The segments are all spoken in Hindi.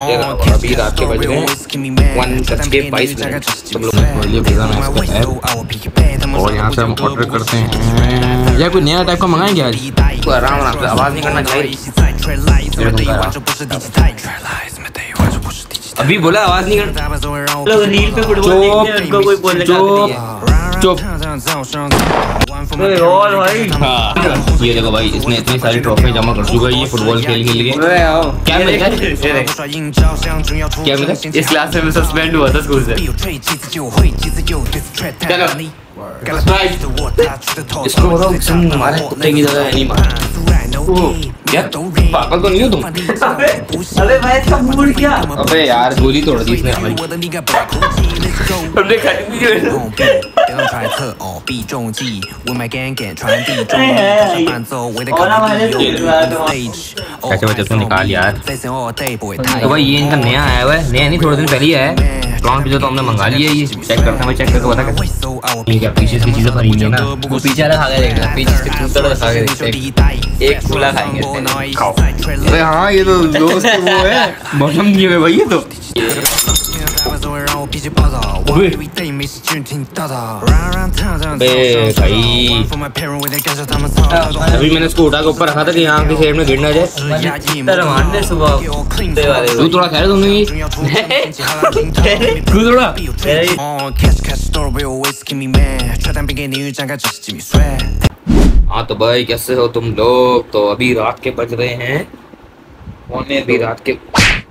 अभी रात के बज रहे हैं 1:22। सब लोग खोलिए पिज़्ज़ा मैक्स का ऐप और यहाँ से हम ऑर्डर करते हैं। या कोई नया टाइप का मंगाएंगे आज? तो आराम से, आवाज़ नहीं करना चाहिए। अभी बोला आवाज़ नहीं करना। लोग रील पे फुटबॉल देखते हैं, उनको कोई बोलने का नहीं है। चुप और भाई ये देखो भाई, इसने इतनी सारी ट्रॉफी जमा कर चुका है ये फुटबॉल खेल के लिए। क्या मिला? क्या मिला? इस क्लास में सस्पेंड हुआ था स्कूल से। चलो इसको बताओ, हमारे कुत्ते की जगह नहीं मार। यार पागल तो नहीं हो तुम? अबे भाई इसका मूड क्या? अबे यार गोली तोड़ दी इसने हमारी। हमने खाई नहीं है। कैसे बच्चे तुम निकाल यार। तो भाई ये इनका नया आया हुआ है, नया नहीं थोड़े दिन पहले ही आया है। प्रॉन पिज़्ज़ा तो हमने मंगा लिया है, ये चेक करते हैं, मैं चेक करके बता कैसे। ये क्या पीछे की चीज़ें भरी है ना, वो पीछे वाला खा के देखना, पीछे से दूसरा खा के देखते, एक फूला खाएंगे। खाओ। अरे हाँ ये तो दोस्त वो है, मौसम दिए हुए भाई ये तो। भाई अभी मैंने इसको उठा के ऊपर रखा था कि यहाँ की साइड में गिर ना जाए। तू थोड़ा खा रहे तुमने ये? तू थोड़ा हाँ। तो भाई कैसे हो तुम लोग? तो अभी रात के बज रहे हैं अभी रात के,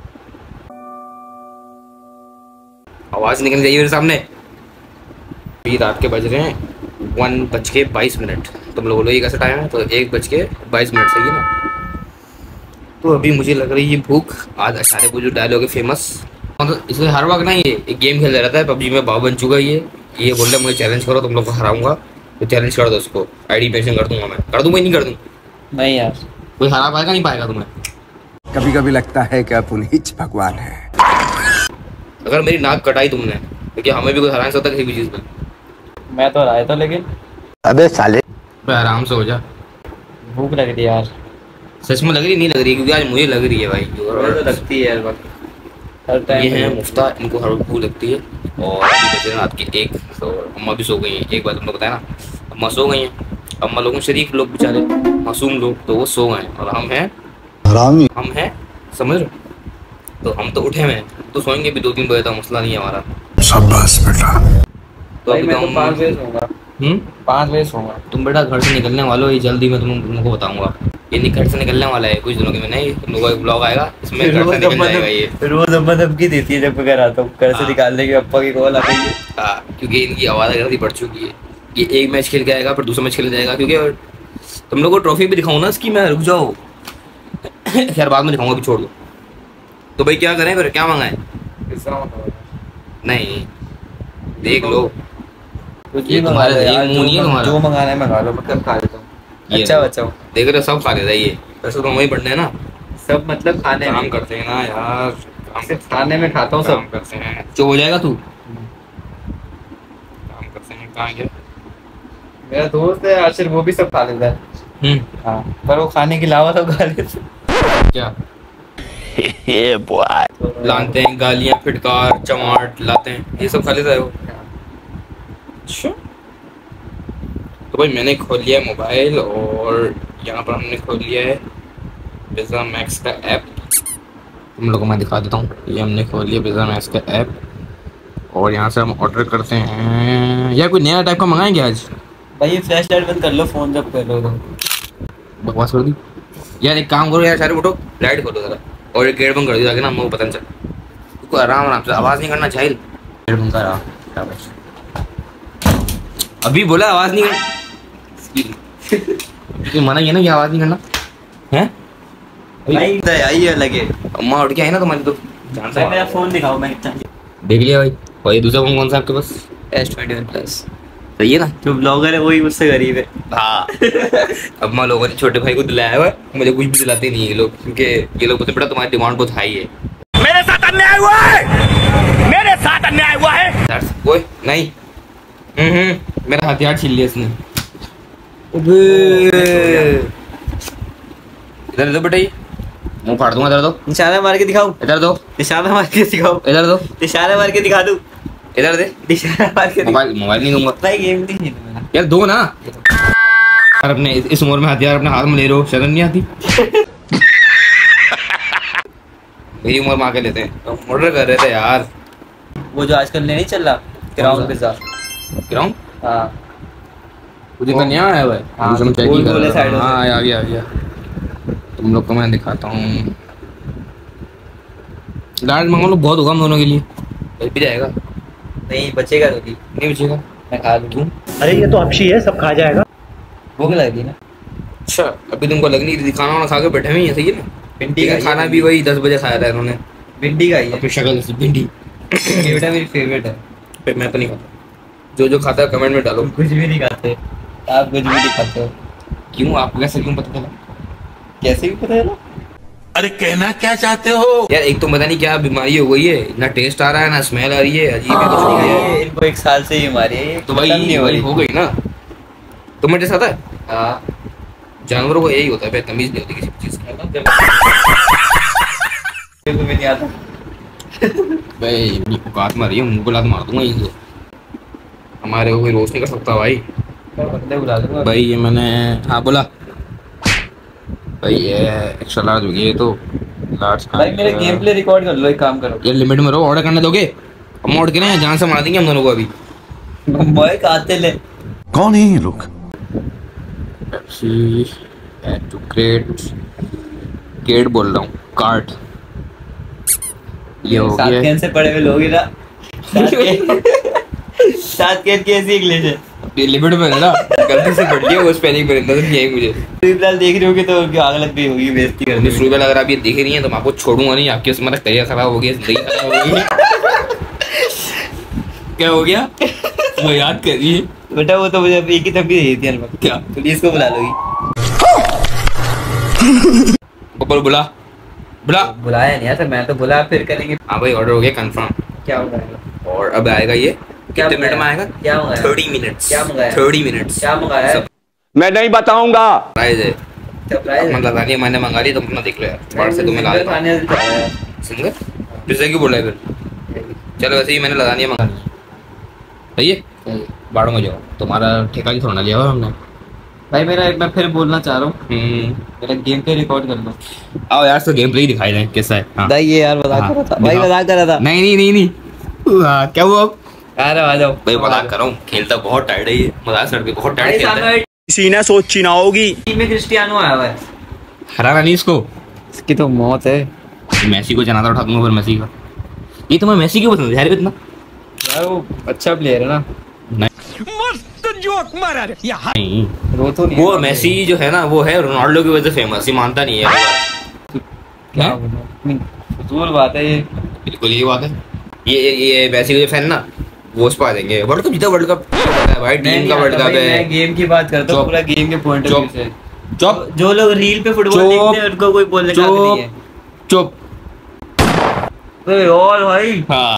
आवाज निकल जाइए मेरे सामने। अभी रात के बज रहे हैं 1:22। तुम लोग बोलो ये कैसा टाइम है? तो 1:22 सही है ना? तो अभी मुझे लग रही है भूख। आज अचारे को जो डायलॉग है फेमस, मतलब इसलिए हर वक्त ना ये एक गेम खेलता रहता है पबजी में, बाबा बन चुका है ये बोल रहा है मुझे चैलेंज करो, तुम लोग को हराऊंगा। तो चैलेंज कर दो उसको, आईडी मेंशन कर दूंगा मैं। कर दूंगा नहीं कर दूँ? नहीं यार कोई हरा पाएगा नहीं पाएगा तुम्हें? कभी कभी लगता है कि आप उन्हीं भगवान है। अगर मेरी नाक कटाई तुमने तो क्या हमें भी कोई हरा नहीं सकता किसी भी चीज़ में? मैं तो हराया था लेकिन। अबे साले आराम से हो जा। भूख लग रही है यार। सच में लग रही नहीं लग रही? क्योंकि आज मुझे लग रही है भाई। तो लगती है यार हर टाइम। ये है मुफ्ता, इनको हर भूख लगती है। और अभी बजे रात के 1, तो अम्मा भी सो गई हैं। एक बार तुमने बताया ना, अम्मा सो गई हैं। अम्मा लोगों शरीफ लोग बेचारे मासूम लोग, तो वो सो गए और हम हैं हरामी, हम हैं समझ रहे? तो हम तो उठे हैं, तो सोएंगे भी 2-3 बजे तक, मसला नहीं है हमारा। शाबाश बेटा। तो अभी मैं तो 5 बजे सोऊंगा। 5 बजे सोऊंगा। तुम बेटा घर से निकलने वाले हो, ये जल्दी मैं तुमको बताऊंगा। ये घर से निकलने वाला है कुछ दिनों के में, नहीं तुम लोगों का ब्लॉग आएगा इसमें घर से निकल जाएगा ये। रोज अम्मा धमकी देती है जब मैं घर आता हूँ, घर से निकालने की अप्पा की कॉल आती है। हाँ, क्योंकि इनकी आवाज़ गलती बढ़ चुकी है। ये एक मैच खेल के आएगा फिर दूसरा मैच खेल जाएगा, क्योंकि तुम लोग को ट्रॉफी भी दिखाऊँ ना इसकी मैं, रुक जाओ। खैर बाद में दिखाऊंगा, अभी छोड़ दो। तो भाई क्या करें फिर, क्या मंगाएं? नहीं देख लो, ये तुम्हारा मुंह नहीं है तुम्हारा। जो मंगाना है मंगा लो, मतलब खा लेता हूँ। अच्छा बच्चा देख रहे हो सब खा लेता है ये। वैसे तो वही पढ़ने है ना सब, मतलब खाने काम करते हैं ना यार, सिर्फ खाने में खाता हूँ सब। काम करते हैं। जो हो जाएगा तू काम करते हैं। कहाँ गया मेरा दोस्त है आशिर, वो भी सब खा लेता है। हाँ, पर वो खाने के अलावा सब खा लेते क्या? लाते हैं गालियाँ, फिटकार, चमाट लाते हैं, ये सब खा लेता है वो। अच्छा तो भाई मैंने खोल लिया मोबाइल और यहाँ पर हमने खोल लिया है पिज़्ज़ा मैक्स का ऐप। तुम लोगों को मैं दिखा देता हूँ, ये हमने खोल लिया पिज़्ज़ा मैक्स का ऐप और यहाँ से हम ऑर्डर करते हैं। या कोई नया टाइप का मंगाएंगे आज? भाई फ्लैश लाइट बंद कर लो, फोन जब कर लो तो बकवास कर दी यार। एक काम करो यार, सारे उठो, लाइट खोलो जरा और एक गेट बंद कर दिया ताकि ना हमको पता नहीं चले। तुमको आराम से, आवाज़ नहीं करना चाहिए। गेट बंद करा, अभी बोला आवाज़ नहीं करना। मना किया ना कि आवाज़ नहीं करना है। आइए लगे अम्मा उठ के आई ना तुम्हारी, तो जान से मेरा फोन दिखाओ, मैं देख लिया भाई। और दूसरा फोन कौन सा आपके पास? S21 plus. सही है ना? जो ब्लॉगर है वही मुझसे गरीब है। हाँ अम्मा लोगों ने छोटे भाई को दिलाया हुआ है, मुझे कुछ भी दिलाते नहीं ये लोग, क्योंकि ये लोग बोलते बेटा तुम्हारी डिमांड बहुत हाई है। मेरे साथ अन्याय हुआ है, मेरे साथ अन्याय हुआ है। ओए नहीं, मेरा हथियार छीन लिया इसने। इधर बेटा, ये मुंह फाड़ दूंगा। इधर दो, निशाना मार के दिखाओ। इधर दो, निशाना मार के दिखाओ। इधर दो, निशाना मार के दिखा दूं। इधर दे। निशाना मार के मोबाइल नहीं दूंगा भाई, गेम नहीं खेलना यार, दो ना यार। अपने इस उम्र में हथियार अपने हाथ में ले रहे हो, शर्म नहीं आती? मेरी उम्र में आके लेते हैं, मर्डर कर रहे थे यार। वो जो आजकल नहीं चल रहा ग्राउंड पिज्जा। ग्राउंड? हाँ मुझे तो नहीं आया भाई। हाँ, दूसरा चेक गोल ही कर गोल है रहा side हूँ। में। हाँ आ गया। तुम लोग को मैं दिखाता हूँ। लार्ज मंगा लो, बहुत होगा हम दोनों के लिए। बच भी जाएगा। नहीं बचेगा तो नहीं बचेगा, मैं खा लूँ। क्यों? अरे ये तो अपशी है, सब खा जाएगा। भूख लग रही ना। अच्छा, अभी तुमको लग नहीं रही, खाना वाना खा के बैठे हुए हैं, सही है ना? भिंडी लेकिन खाना भी वही 10 बजे खाया था इन्होंने। भिंडी का ही है। अपनी शक्ल से भिंडी। बेटा मेरी फेवरेट है। फिर मैं तो नहीं खाता। जो खाता है कमेंट में डालो। कुछ भी नहीं खाते आप, कुछ भी नहीं खाते हो। क्यों? आपको कैसे क्यों पता चला? कैसे भी पता है ना। अरे कहना क्या चाहते हो यार एक तो पता नहीं क्या बीमारी हो गई है, ना टेस्ट आ रहा है ना स्मेल आ रही है, अजीब है कुछ नहीं है। इनको 1 साल से ही मारी है। तो भाई नहीं वही हो गई ना। तुम्हें टेस्ट आता है? हाँ जानवरों को यही होता है, तमीज नहीं होती किसी चीज की। तुम्हें नहीं आता। भाई अपनी औकात मारी है, मुंह को लात मार दूंगा यहीं से। हमारे को कोई रोस्ट नहीं कर सकता भाई। बंदे बुला दूंगा भाई ये मैंने, हाँ बोला भाई, ये एक्स्ट्रा लार्ज हो गया ये तो। लार्ज भाई मेरे गेम प्ले रिकॉर्ड कर लो, एक काम करो। ये लिमिट में रहो, ऑर्डर करने दोगे? हम ऑर्डर करें, जान से मार देंगे हम दोनों को अभी। मैं खाते ले। कौन है ये लोग? पेप्सी ऐड टू क्रेट बोल रहा हूँ, कार्ट। ये हो गया। 7 कैन से पड़े हुए लोग ही ना। 7 कैन की ऐसी इंग्लिश है। ये लिमिट में है ना, गलती से बढ़ गया वो स्पेलिंग में नजर नहीं आई मुझे। फिलहाल देख रही होगी तो उनकी आग लग गई होगी, बेइज्जती कर दी। सुबह अगर आप ये देख रही हैं तो मैं आपको छोड़ूंगा नहीं। आपके उसमें मेरा करियर खराब हो गया, जिंदगी खराब हो गई। क्या हो गया? वो याद कर रही है बेटा, वो तो मुझे एक ही धमकी दी थी अलग। क्या? पुलिस को बुला लोगी। ऊपर बुला बुलाया नहीं यार, मैं तो बुला फिर करेंगे। हाँ भाई ऑर्डर हो गया कंफर्म। क्या मंगाएगा? और अब आएगा ये क्या कितने मिनट में आएगा? क्या मंगाया? 30 मिनट्स। क्या मंगाया? 30 मिनट्स। क्या मंगाया है? मैं नहीं बताऊंगा। प्राइस है। क्या प्राइस है? मतलब मैंने मंगा ली, तुम अपना देख लो यार। बाहर से तुम्हें ला सिंगल देता हूँ। खाने से जा रहा है। सिंगल पिज्जा क्यों बोला है फिर? चलो वैसे ही मैंने लदानिया मंगा ली। सही है, बाड़ों में जाओ, तुम्हारा ठेका ही थोड़ा ना लिया हुआ हमने। भाई मेरा एक मैं फिर बोलना चाह रहा हूँ, मेरा गेम पे रिकॉर्ड कर लो। आओ यार, तो गेम प्ले ही दिखाई दें कैसा है। हाँ। भाई ये यार मजाक हाँ, कर रहा था भाई, दिखाओ। मजाक कर रहा था। नहीं हाँ, क्या हुआ? अरे आ जाओ भाई मजाक कर रहा हूँ, खेलता बहुत टाइट है ये, मजाक सर बहुत टाइट खेलता है। किसी ने सोची ना होगी। टीम में क्रिस्टियानो आया हुआ है। हराना नहीं इसको। इसकी तो मौत है मैसी को जनाता उठा दूंगा फिर मैसी का। ये तुम्हें मैसी क्यों पसंद है यार इतना? यार, वो अच्छा प्लेयर है ना। मस्त जोक मारा रे यहाँ नहीं, वो तो नहीं वो है। मैसी जो है ना, वो है रोनाल्डो की वजह से फेमस। ये मानता नहीं है क्या हैं? बोलूं? फजूल बात है ये। बिल्कुल यही बात है। ये मैसी के जो फैन ना, वो उस पर आ जाएंगे। वर्ल्ड कप जीता, वर्ल्ड कप भाई, टीम का वर्ल्ड कप मैं है। गेम की बात करता हूँ, चुप। पूरा गेम के पॉइंट ऑफ व्यू से। चुप जो लोग रील पे फुटबॉल चुप। देखते हैं उनको कोई बोलने का हक नहीं है। चुप। ओए और भाई, हाँ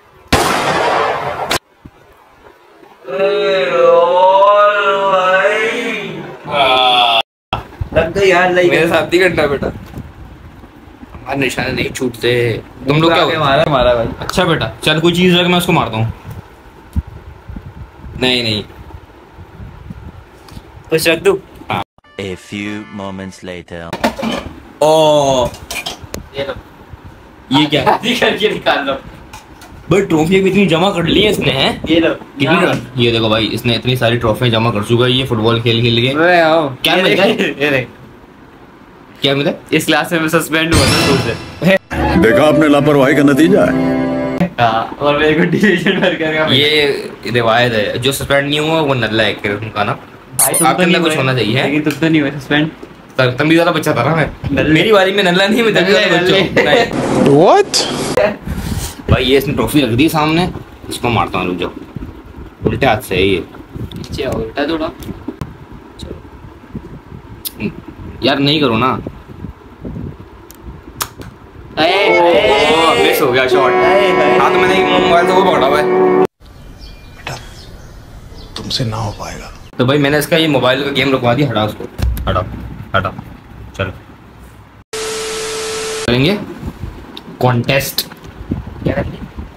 लग गई यार, लग मेरे साथ ही करना बेटा, हमारे निशाने नहीं छूटते। तुम लोग क्या मारा मारा भाई। अच्छा बेटा चल, कोई चीज रख, मैं उसको मारता हूँ। नहीं कुछ रख दूं? A few moments later. ओ ये लो, ये क्या आधी करके निकाल लो। भाई ट्रॉफी भी इतनी जमा कर ली है इसने, हैं? ये लो कितनी? ये देखो भाई, इसने इतनी सारी ट्रॉफियां जमा कर चुका है ये फुटबॉल खेल खेल के। अरे आओ, क्या ये मिलता है? देख, ये देख, क्या मिला? इस क्लास में मैं सस्पेंड हुआ था स्कूल से। देखा आपने लापरवाही का नतीजा है। हाँ, और मेरे को डिवीजन भर कर ये रिवायत है, जो सस्पेंड नहीं हुआ वो नल्ला है उनका ना। भाई तुम आपके तो नहीं अंदर कुछ होना चाहिए, हैं? लेकिन तुम तो नहीं हुए सस्पेंड। तुम भी ज्यादा बच्चा था ना मैं। नल्ले। मेरी बारी में नल्ला नहीं, मैं तभी ज्यादा बच्चा हूँ। नहीं। What? भाई ये इसने ट्रॉफी रख दी सामने, इसको मारता हूँ, रुक जाओ। उल्टे हाथ से है ये। नीचे आओ, उल्टा थोड़ा। यार नहीं करो ना। मिस हो गया शॉट। हाँ तो मैंने मोबाइल से वो पकड़ा हुआ है। तुमसे ना हो पाएगा। तो भाई मैंने इसका ये मोबाइल का गेम रुकवा दिया। हटा उसको, हटा हटा, चलो। करेंगे कॉन्टेस्ट, क्या करेंगे,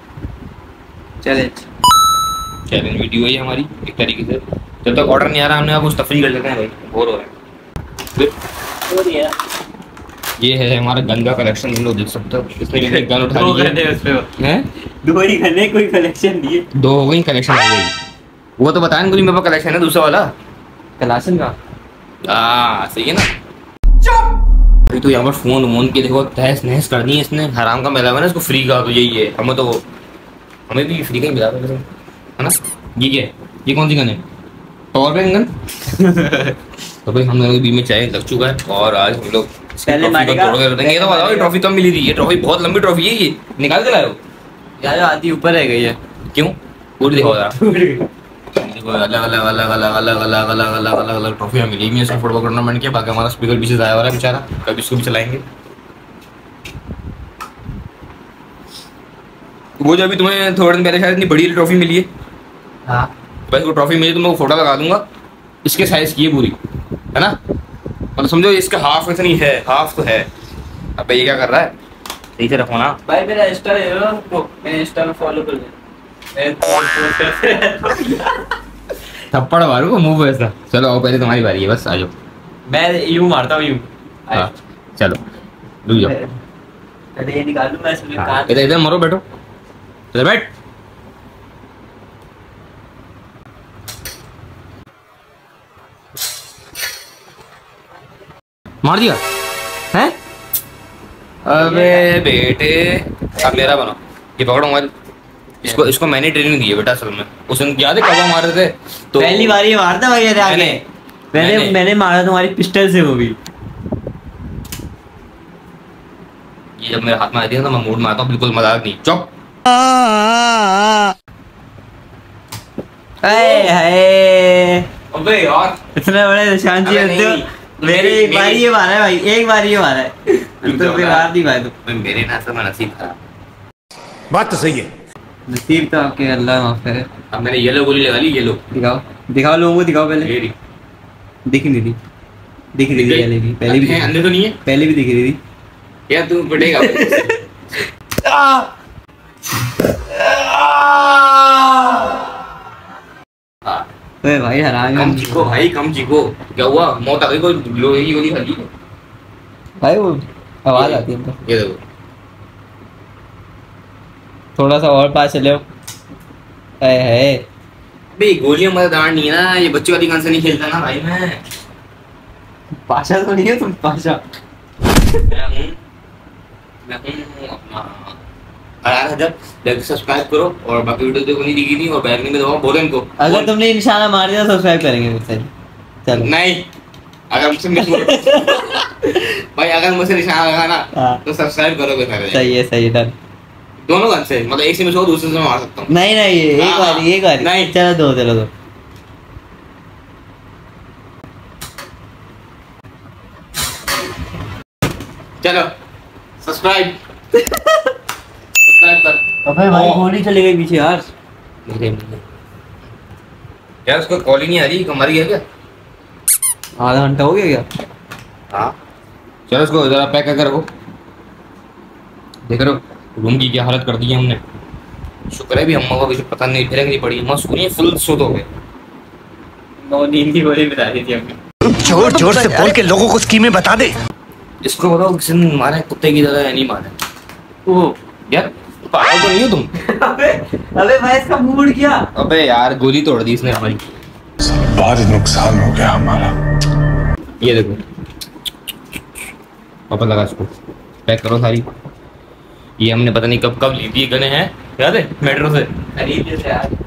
चैलेंज वीडियो है हमारी एक तरीके से। जब तक ऑर्डर नहीं आ रहा हमने कुछ तफरीह कर लेते हैं भाई, बोर हो रहे हैं। ये है हमारा गन का कलेक्शन, लोग देख सकते हो। इसने भी एक गन उठा ली है, दो ही गने कोई कलेक्शन दिए, 2 हो गई, कलेक्शन हो गई। वो तो बताया मेरे पास कलेक्शन है दूसरा वाला कलाशन का। सही है ना। अभी तो यहाँ पर फोन वोन के देखो तहस नहस करनी है इसने, हराम का मिला हुआ ना इसको फ्री का, तो यही है। हमें भी फ्री का ही मिला है ना। ये कौन सी गन है, पावर बैंक गन। तो भाई हम लोगों के बीच में चाय लग चुका है और आज हम लोग पहले ट्रॉफी कम मिली थी। ये ट्रॉफी बहुत लंबी ट्रॉफी है, ये निकाल के लाए हो यार, आधी ऊपर रह गई है। क्यों? पूरी देखो जरा, देखो अलग ट्रॉफियां मिली हुई है इसको फुटबॉल टूर्नामेंट के। बाकी हमारा स्पीकर पीछे आया हुआ है बेचारा, कभी इसको भी चलाएंगे। वो जो अभी तुम्हें थोड़े दिन पहले शायद इतनी बड़ी ट्रॉफी मिली है, हाँ बस वो ट्रॉफी मिली तो मैं वो फोटो लगा दूंगा, इसके साइज की है पूरी, है ना। मतलब समझो इसका हाफ इतनी है, हाफ तो है। अब ये क्या कर रहा है, सही से रखो ना भाई। मेरा इंस्टा है ना, तो मैं इंस्टा में फॉलो कर ले। थप्पड़ मारूंगा मुंह पे ऐसा। चलो आओ, पहले तुम्हारी बारी है, बस आ जाओ। मैं यूं मारता हूँ, यूं। हाँ, चलो रुक जाओ, पहले ये निकालूं मैं इसमें काट। इधर मरो, बैठो इधर बैठ। मार दिया हैं? अबे बेटे, अब मेरा बनो। ये पकड़ो मोबाइल, इसको मैंने ट्रेनिंग दी है बेटा असल में। उस दिन याद है कब मारे थे तो पहली बार ये मारता वगैरह आगे। मैंने मारा तुम्हारी पिस्टल से, वो भी। ये जब मेरे हाथ में आती है ना मैं मूड में आता हूँ, बिल्कुल मजाक नहीं। चुप। अबे यार इतने बड़े निशान जी होते हो। मेरे एक बार ये मारा है भाई, एक बार ये मारा है तो कोई बात नहीं भाई। तो मेरे नसीब खराब। बात तो सही है। नसीब तो आपके अल्लाह माफ करे। अब मैंने येलो गोली लगा ली, येलो। दिखाओ लोगों को, दिखाओ पहले। दिख नहीं रही, पहले भी अंदर तो नहीं है, पहले भी दिख रही थी यार। तू पड़ेगा ओए भाई हराम। कम चीखो भाई, कम चीखो। क्या हुआ, मौत आ गई? कोई लोहे की गोली खाली है भाई, वो आवाज आती है। ये देखो, थोड़ा सा और पास चले। है बे गोलियां मजेदार नहीं है ना, ये बच्चों वाली गन से नहीं खेलता ना भाई। मैं पाशा तो नहीं है तुम, पाशा। मैं हूँ अपना। यार जब लाइक सब्सक्राइब करो और बाकी वीडियो देखो, नहीं दिखी नहीं और बैग में दबाओ, बोलो इनको। अगर तुमने निशाना मार दिया सब्सक्राइब करेंगे मुझसे। चलो नहीं, अगर मुझसे मिस भाई, अगर मुझसे निशाना लगाना तो सब्सक्राइब करोगे मेरे। सही है डन। दोनों गन से, मतलब एक से मिस हो दूसरे से मार सकता हूँ। नहीं एक बार नहीं, चलो दो। चलो सब्सक्राइब कर। अबे भाई गोली चली गई पीछे यार। यार उसको कॉल ही नहीं आ रही, मर गया क्या? आधा घंटा हो गया क्या? हाँ चलो उसको जरा पैक करके रखो। देख रहे हो रूम की क्या हालत कर दी है हमने। शुक्र है भी अम्मा को पता नहीं फिर नहीं पड़ी, अम्मा सोनी फुल सो हो गए। नींद की गोली बता दी थी हमने। जोर जोर से बोल के लोगों को स्कीमें बता दे। इसको बताओ किसी ने मारे कुत्ते की तरह नहीं मारे। ओ यार पागल तो नहीं हो तुम? अबे भाई इसका मूड क्या? अबे यार गोली तोड़ दी इसने हमारी। भारी नुकसान हो गया हमारा। ये देखो पापा लगा, इसको पैक करो सारी। ये हमने पता नहीं कब ली थी गने हैं, याद है मेट्रो से खरीद से यार।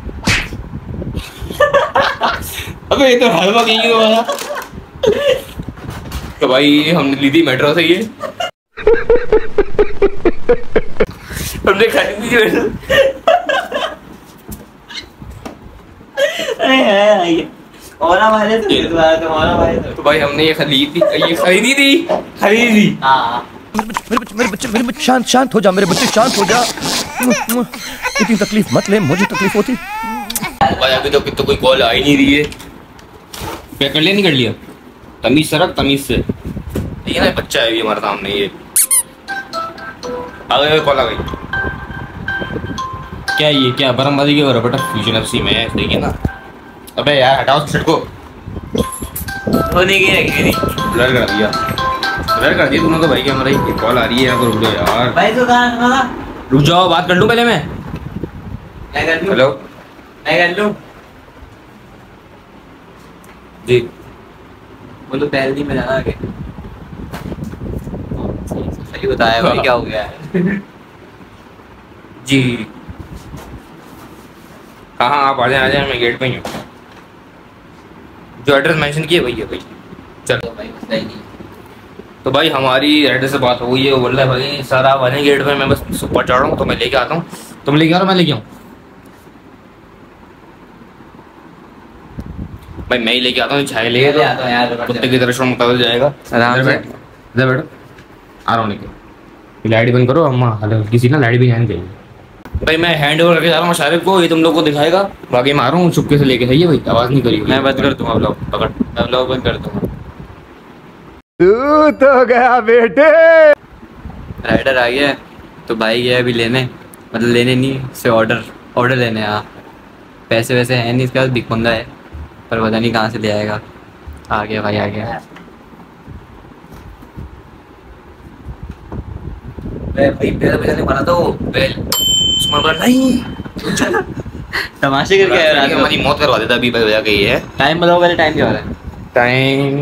अबे ये तो हलवा कहीं वाला तो भाई हमने ली थी मेट्रो से। ये हमने खरीदी थी और हमारे तो भाई हमने ये खरीदी थी। हाँ मेरे बच्चे शांत हो जा, मेरे बच्चे शांत हो जा। इतनी तकलीफ मत ले, मुझे तकलीफ होती। भाई अभी तो कोई कॉल आ ही नहीं रही है। क्या कर लिया, नहीं कर लिया? तमीज से रख, तमीज से। ये ना बच्चा है ये हमारे सामने। ये आ गई कॉल आ गई। क्या ये क्या बरमबादी की हो रहा बेटा? फ्यूजन एफसी में देखिए ना। अबे यार हटाओ शर्ट को। होने की रखी नहीं ब्लर कर दिया, ब्लर कर दिया तुमने तो भाई। कैमरा ही कॉल आ रही है यहाँ पर। रुक जाओ यार भाई तो कहाँ रुक जाओ, बात कर लूँ पहले मैं। मैं कर लूँ, हेलो मैं कर लूँ। जी बोलो पहले दिन में जाना आगे। सही बताया भाई, क्या हो गया है? जी हाँ हाँ आप आ जाए मैं गेट पे ही हूँ। जो एड्रेस मेंशन किया वही है भाई। चलो भाई मसला ही नहीं। तो भाई हमारी एड्रेस से बात हो गई है। वो बोल रहा है भाई सर आप आ जाए गेट पे, मैं बस सुपर चढ़ रहा हूँ तो मैं लेके आता हूँ। तुम लेके आ रहा हो मैं लेके आऊँ? भाई मैं ही लेके आता हूँ, छाए लेके तो आता हूँ यार, कुत्ते की तरह शुरू मुताबिक जाएगा। आराम से। इधर बैठो, आ रहा हूँ लेके। लाइट बंद करो अम्मा, हेलो किसी ना लाइट भी जानी चाहिए। भाई मैं हैंड ओवर करके जा रहा हूँ शारिफ को, ये तुम लोग को दिखाएगा। बाकी मैं आ रहा हूँ चुपके से लेके। सही है भाई, आवाज़ नहीं करी। मैं बंद कर दूँगा ब्लॉग, पकड़ मैं ब्लॉग बंद कर दूंगा। तू तो गया बेटे। राइडर आ गया है, तो भाई गया अभी लेने, मतलब लेने नहीं से ऑर्डर लेने। हाँ पैसे वैसे हैं नहीं इसके पास, बिग पंगा है, पर पता नहीं कहाँ से ले आएगा। आ गया भाई, आ गया। भाई बेल बजाने वाला तो बेल उसमें बोला नहीं तमाशे करके आया रात को। हमारी मौत करवा देता अभी बजा के। ये है टाइम बताओ पहले, टाइम क्या हो रहा है? टाइम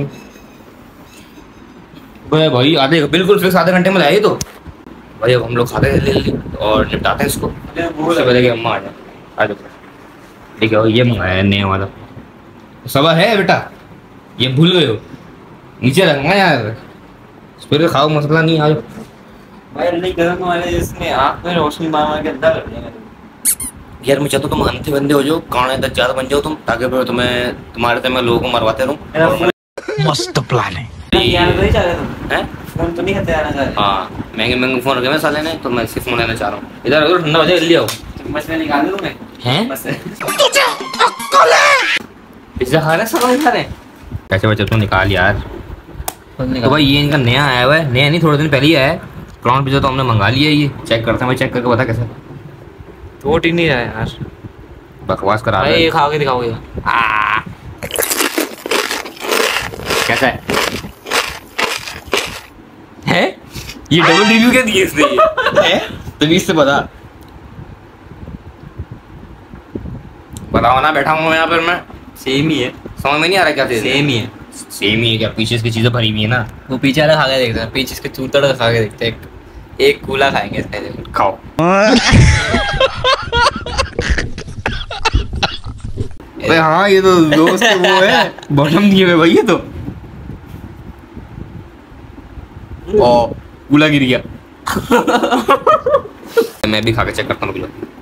भाई आधे बिल्कुल फिक्स आधे घंटे में लाए तो भाई। अब हम लोग खाते हैं ले और निपटाते हैं इसको। उससे पहले कि अम्मा आ जाए। आ जाओ ठीक है। ये मंगाया नया वाला सवा है बेटा, ये भूल गए हो। नीचे रखना यार, फिर खाओ मसला नहीं। आ जाओ भाई नहीं गरम वाले जिसने आँख में रोशनी मार के अंदर कर दिया। यार मैं चाहता हूँ तुम अंधे बंदे हो जाओ, काने तक ज्यादा बन जाओ तुम, ताकि फिर तुम्हें तुम्हारे से मैं लोगों को मरवाते रहूँ। मस्त प्लान है। फोन तो नहीं खाते आना चाह हाँ महंगे महंगे फोन रखे मैं साले ने, तो मैं इसी फोन लेना चाह रहा हूँ। इधर अगर ठंडा हो जाए जल्दी आओ। चम्मच में निकाल दूँ मैं? हैं बस पिज्जा खा रहे सब खा रहे कैसे बच्चे तुम निकाल यार। तो भाई ये इनका नया आया हुआ है, नया नहीं थोड़े दिन पहले ही आया है। प्रॉन पिज्जा तो हमने मंगा लिया है। ये चेक करते हैं, मैं चेक करके बता कैसा टूट ही नहीं रहा है यार। बकवास करा रहा भाई है। ये खा के दिखाओ यार। कैसा है ये डबल रिव्यू क्या दिए इसने ये है तो इससे बता बताओ ना। बैठा हूँ यहाँ पर मैं। सेम ही है, समझ में नहीं आ रहा क्या सेम ही है। सेम ही है क्या? पीछे इसकी चीजें भरी हुई है ना। वो पीछे वाला खा के देखते हैं, पीछे इसके चूतड़ खा के देखते हैं। एक कूला खाएंगे इसका। खाओ अरे हाँ ये तो दोस्त वो है बॉटम दिए हुए भाई। ये तो ओ कूला गिर गया मैं भी खा के चेक करता हूँ।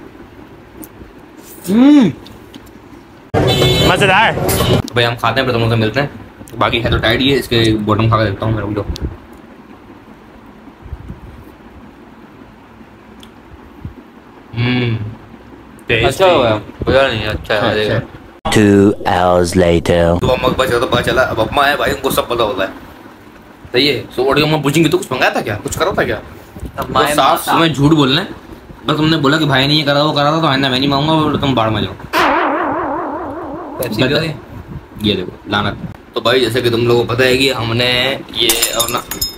मजेदार। भाई हम खाते हैं फिर तुम लोग से मिलते हैं। बाकी है तो टाइट ही है, इसके बॉटम खा के देखता हूँ मैं। रुक जाओ। अच्छा हुआ, बुरा नहीं, अच्छा है। 2 hours later. तो अम्मा के पास तो पता चला, अब अम्मा है भाई उनको सब पता होता है। सही है। सो ऑडियो अम्मा पूछेंगी तो कुछ मंगाया था क्या, कुछ करा था क्या? तो साफ तुम्हें झूठ बोलना है। बस तुमने बोला कि भाई ने ये करा वो करा था, तो आइंदा मैं नहीं मांगूंगा, तुम बाढ़ में जाओ। ये देखो लानत। तो भाई जैसे कि तुम लोगों को पता है कि हमने ये अपना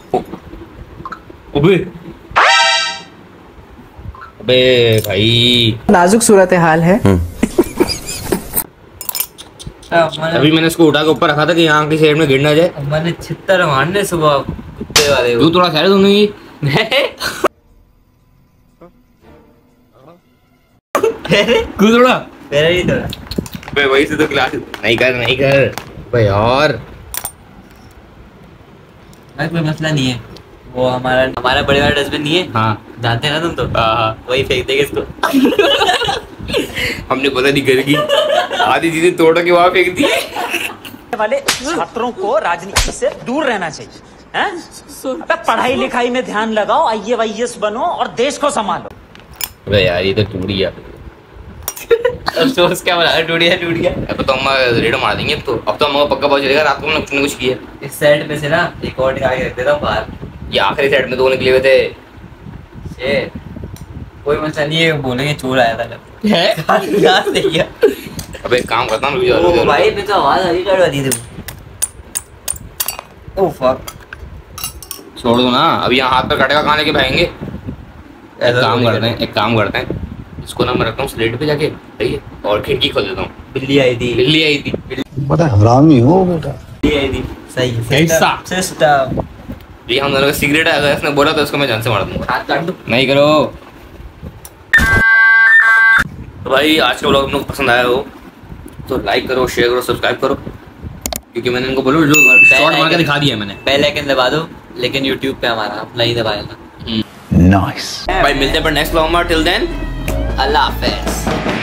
अबे भाई नाजुक सूरत हाल है। अभी मैंने इसको उठा के ऊपर रखा था कि यहाँ की साइड में गिर ना जाए। मैंने छित्तर मारने सुबह कुत्ते वाले तू थोड़ा खैर दूंगी थोड़ा वही से तो क्लास नहीं कर भाई यार। कोई मसला नहीं है, वो हमारा बड़े वाला डस्टबिन नहीं है। हाँ जानते ना तुम तो। वही फेंक देंगे इसको। हमने पता नहीं कर की आधी चीजें तोड़ के वहां फेंक दी। वाले छात्रों को राजनीति से दूर रहना चाहिए, हैं? अबे पढ़ाई लिखाई में ध्यान लगाओ, IAS बनो और देश को संभालो। अबे यार ये तो टूट गया। अफसोस क्या बना, टूट गया। अब तो हम रेड मार देंगे। अब तो हम पक्का पहुंच जाएगा। रात को हमने कुछ न कुछ किया। इस साइड पे से ना एक और निकाल के रख देता हूँ बाहर। ये आखिरी साइड में दो निकले हुए थे। कोई मसला नहीं है, बोलेंगे चोर आया था जब है याद नहीं है। अबे एक काम करता हूँ ओ भाई मैं तो आवाज आ रही कर दी थी। ओ फक छोड़ दो ना, अभी यहाँ हाथ पे कटेगा, कहाँ लेके भागेंगे। एक काम करते हैं इसको ना मैं रखता हूँ स्लेट पे जाके, ठीक है, और खिड़की खोल देता हूँ। बिल्ली आई थी, बिल्ली आई थी, बड़ा हरामी हो बेटा। बिल्ली आई थी। सही कैसा? सिस्टम ये हम दोनों का सीक्रेट है, अगर इसने बोला तो इसको मैं जान से मार दूंगा। हाथ काट दो। नहीं करो। तो भाई आज का व्लॉग तुम लोग पसंद आया हो तो लाइक करो, शेयर करो, सब्सक्राइब करो, क्योंकि मैंने इनको बोलो जो शॉर्ट मार के दिखा दिया मैंने। बेल आइकन दबा दो, लेकिन YouTube पे हमारा आप नहीं दबाएगा। नाइस। भाई मिलते हैं पर नेक्स्ट व्लॉग में, टिल देन अल्लाह हाफिज़।